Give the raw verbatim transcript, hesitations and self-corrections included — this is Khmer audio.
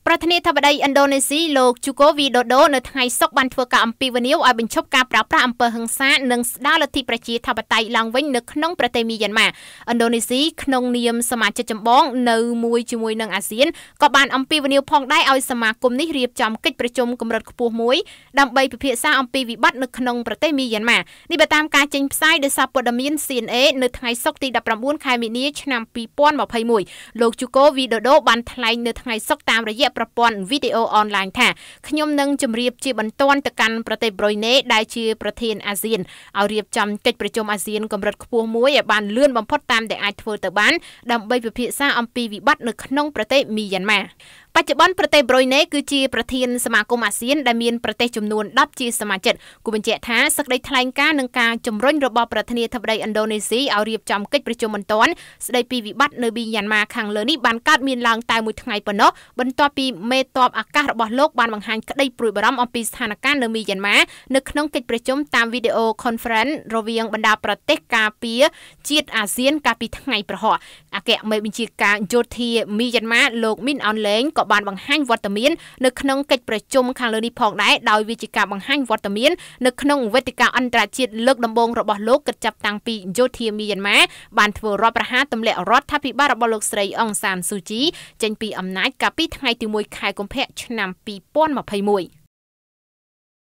ប្រធានាធិបតីឥណ្ឌូនេស៊ីលោកជូកូវីដូដូនៅថ្ងៃសុក្របានធ្វើការអំពាវនាវឲ្យបញ្ឈប់ការប្រើប្រាស់អំពើហិង្សានិងស្ដារលទ្ធិប្រជាធិបតេយ្យឡើងវិញនៅក្នុងប្រទេសមីយ៉ាន់ម៉ាឥណ្ឌូនេស៊ីក្នុងនាមសមាជិកចម្បងនៅមួយជាមួយនឹងអាស៊ានក៏បានអំពាវនាវផងដែរឲ្យសមាគមនេះរៀបចំកិច្ចប្រជុំកម្រិតខ្ពស់មួយដើម្បីពិភាក្សាអំពីវិបត្តិនៅក្នុងប្រទេសមីយ៉ាន់ម៉ានេះបើតាមការចេញផ្សាយដោយសារព័ត៌មាន C N A នៅថ្ងៃសុក្រទីដប់ប្រាំបួនខែមីនាឆ្នាំពីរពាន់ម្ភៃមួយលោកជូកូវីដូដូបានថ្លែងនៅថ្ងៃសុក្រតាមរយៈប្រព័ន្ធវីដេអូអនឡាញថាខ្ញុំនឹងជម្រាបជាបន្ទាន់ទៅកាន់ប្រទេសប្រូយណេដែលជាប្រធានអាស៊ានឲ្យរៀបចំកិច្ចប្រជុំអាស៊ានកម្រិតខ្ពស់មួយឲ្យបានលឿនបំផុតតាមដែលអាចធ្វើទៅបានដើម្បីពិភាក្សាអំពីវិបត្តិនៅក្នុងប្រទេសមីយ៉ាន់ម៉ាបច្ចុប្បន្នប្រទេសប្រូយណេគឺជាប្រធានសមាគមអាស៊ានដែលមានប្រទេសចំនួនដប់ជាសមាជិកគូបញ្ជាក់ថាសេចក្តីថ្លែងការណ៍នឹងការជំរុញរបស់ប្រធានាធិបតីឥណ្ឌូនេស៊ីឲ្យរៀបចំកិច្ចប្រជុំបន្ទាន់ស្តីពីវិបត្តិនៅមីយ៉ាន់ម៉ាខាងលើនេះបានកើតមានឡើងតែមួយថ្ងៃប៉ុណ្ណោះបន្ទាប់ពីមេតបអាកាសរបស់លោកបានបង្ហាញក្តីព្រួយបារម្ភអំពីស្ថានភាពនៅមីយ៉ាន់ម៉ានៅក្នុងកិច្ចប្រជុំតាមវីដេអូ Conference រវាងបណ្ដាប្រទេសការពារជាតិអាស៊ានកាលពីថ្ងៃប្រហ័សអគ្គមេបញ្ជាការយោធាមីយ៉ាន់ម៉ាលោកមីនអនឡេងក៏បានបង្ហាញវត្តមាននៅក្នុងកិច្ចប្រជុំខាងលើនេះផងដែរដោយវាជាការបង្ហាញវត្តមាននៅក្នុងវេទិកាអន្តរជាតិលើកដំបូងរបស់លោកគិតចាប់តាំងពីយោធាមីយ៉ាន់ម៉ាបានធ្វើរដ្ឋប្រហារទម្លាក់រដ្ឋាភិបាលរបស់លោកស្រីអុងសានស៊ូជីចេញពីអំណាចកាលពីថ្ងៃទីមួយខែកុម្ភៈឆ្នាំពីរពាន់ម្ភៃមួយ